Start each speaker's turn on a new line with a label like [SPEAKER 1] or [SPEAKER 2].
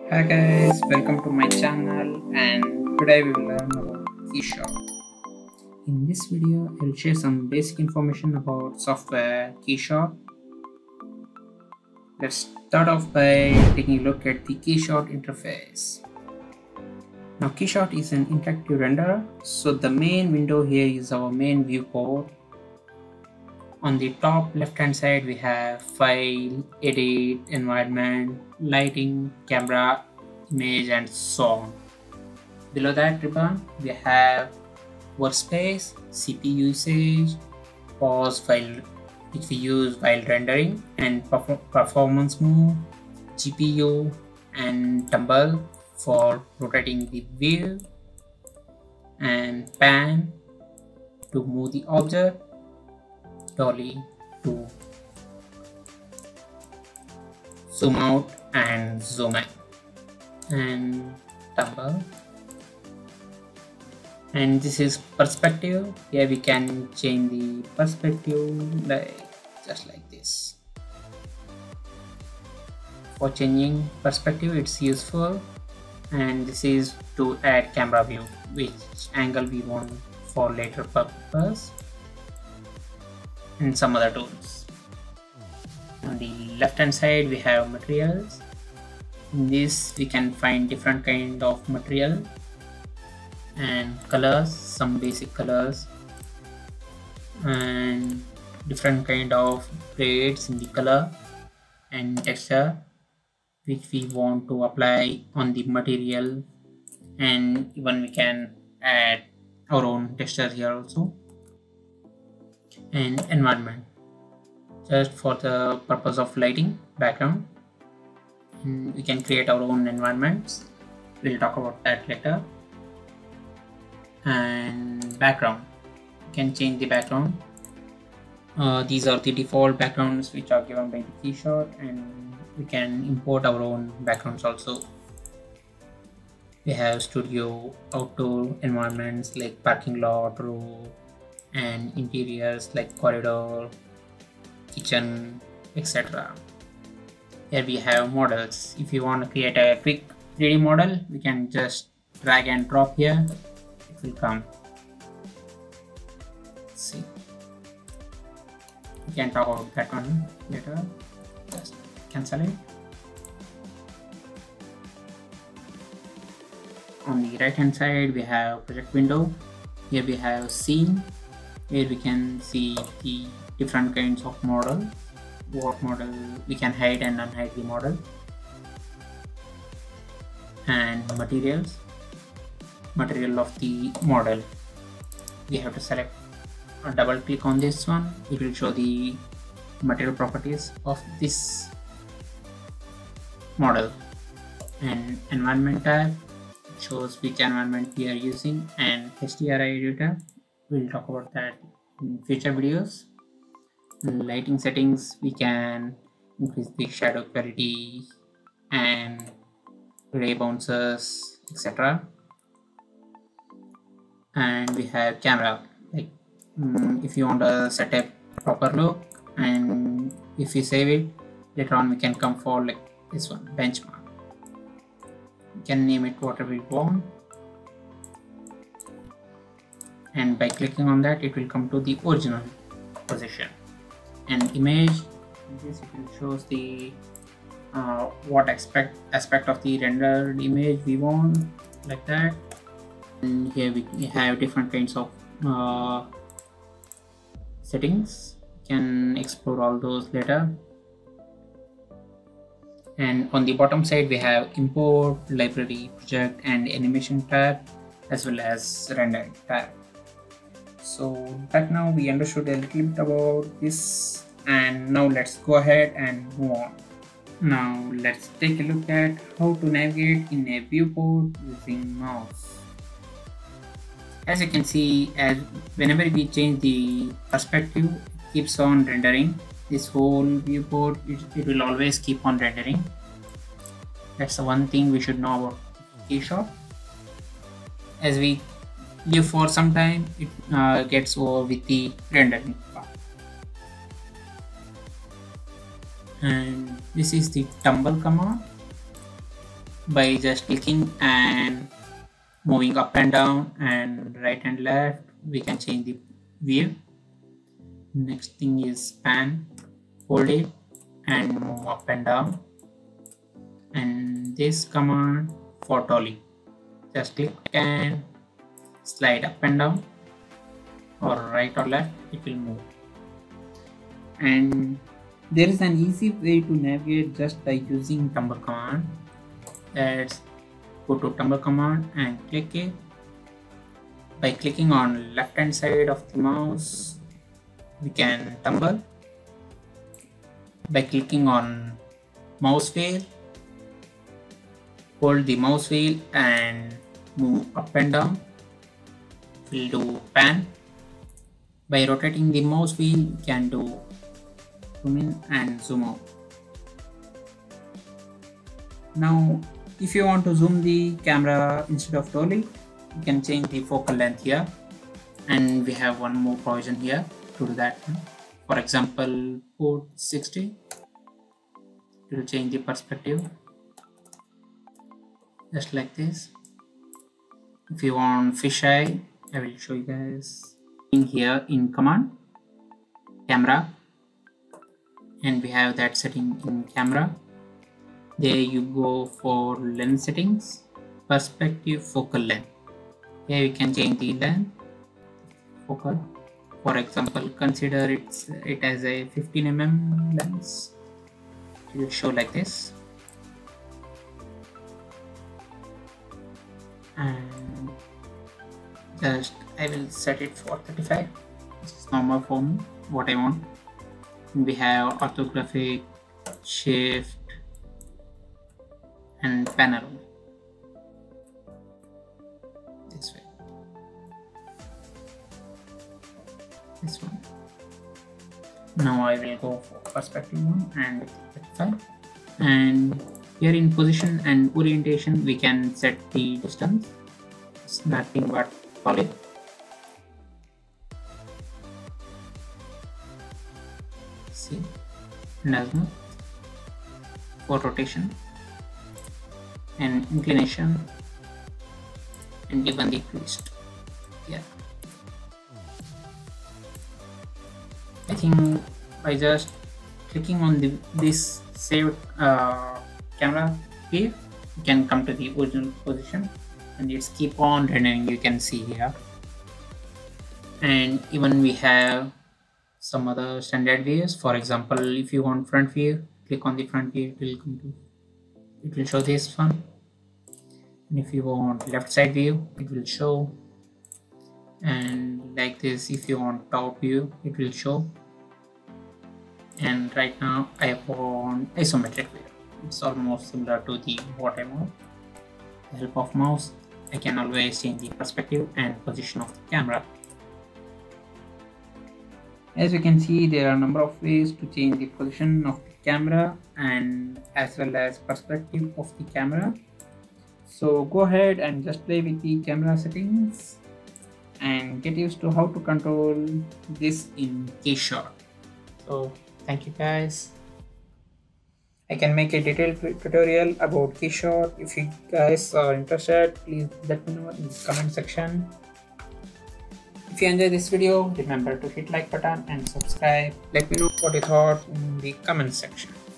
[SPEAKER 1] Hi guys, welcome to my channel, and today we will learn about KeyShot. In this video, I will share some basic information about software KeyShot. Let's start off by taking a look at the KeyShot interface. Now KeyShot is an interactive renderer, so the main window here is our main viewport. On the top left hand side we have file, edit, environment, lighting, camera, image and so on. Below that ribbon we have workspace, CPU usage, pause file which we use while rendering, and performance mode, GPU and tumble for rotating the wheel, and pan to move the object, dolly to zoom out and zoom in, and tumble. And this is perspective. Here we can change the perspective just like this. For changing perspective it's useful, and this is to add camera view, which angle we want for later purpose, and some other tools. On the left hand side we have materials. In this we can find different kind of material and colors, some basic colors, and different kind of grades in the color and texture which we want to apply on the material, and even we can add our own texture here also. And environment, just for the purpose of lighting background, and we can create our own environments. We'll talk about that later. And background, you can change the background. These are the default backgrounds which are given by the KeyShot, and we can import our own backgrounds also. We have studio, outdoor environments like parking lot, road, and interiors like corridor, kitchen, etc. Here we have models. If you want to create a quick 3D model, we can just drag and drop here. It will come. Let's see, we can talk about that one later. Just cancel it. On the right hand side we have project window. Here we have scene, where we can see the different kinds of model. What model we can hide and unhide the model. And materials, material of the model. We have to select or double click on this one. It will show the material properties of this model. And environment tab shows which environment we are using, and HDRI editor, we'll talk about that in future videos. Lighting settings, we can increase the shadow quality and ray bounces, etc. And we have camera, like if you want to set a proper look, and if we save it later on we can come for like this one, benchmark. We can name it whatever we want, and by clicking on that it will come to the original position. And image, this it will shows the what aspect of the rendered image we want, like that. And here we have different kinds of settings. We can explore all those later. And on the bottom side we have import, library, project and animation tab, as well as rendering tab. So right now we understood a little bit about this, and now let's go ahead and move on. Now let's take a look at how to navigate in a viewport using mouse. As you can see, as whenever we change the perspective, it keeps on rendering. This whole viewport, it will always keep on rendering. That's the one thing we should know about KeyShot. As we live for some time, it gets over with the rendering part. And this is the tumble command. by just clicking and moving up and down and right and left. We can change the view. Next thing is pan. Hold it and move up and down. And this command for dolly, just click and slide up and down or right or left, it will move. And there is an easy way to navigate just by using tumble command. Let's go to tumble command and click it. By clicking on left hand side of the mouse, we can tumble. By clicking on mouse wheel, hold the mouse wheel and move up and down. We'll do pan. By rotating the mouse wheel, you can do zoom in and zoom out. Now, if you want to zoom the camera instead of dolly, you can change the focal length here, and we have one more provision here to do that. For example, put 60. It will change the perspective just like this. If you want fisheye, I will show you guys in here in command camera, and we have that setting in camera. There you go for lens settings, perspective, focal length. Here you can change the length, focal. For example, consider it as a 15 mm lens. It will show like this. And just I will set it for 35. This is normal for me, what I want. We have orthographic, shift and panorama. This way. This one. Now I will go for perspective one and 35. And here in position and orientation, we can set the distance. It's nothing but solid. See, and azimuth for rotation and inclination, and even the twist. Yeah, I think by just clicking on this saved camera here, you can come to the original position, and it's keep on rendering. You can see here, and even we have some other standard views. For example, if you want front view, click on the front view, it will show this one. And if you want left side view, it will show. And like this, if you want top view, it will show. And right now I want isometric view. It's almost similar to the what I want. With the help of mouse, I can always change the perspective and position of the camera. As you can see, there are a number of ways to change the position of the camera and as well as perspective of the camera. So go ahead and just play with the camera settings and get used to how to control this in KeyShot. So thank you guys. I can make a detailed tutorial about KeyShot. If you guys are interested, please let me know in the comment section. If you enjoyed this video, remember to hit like button and subscribe. Let me know what you thought in the comment section.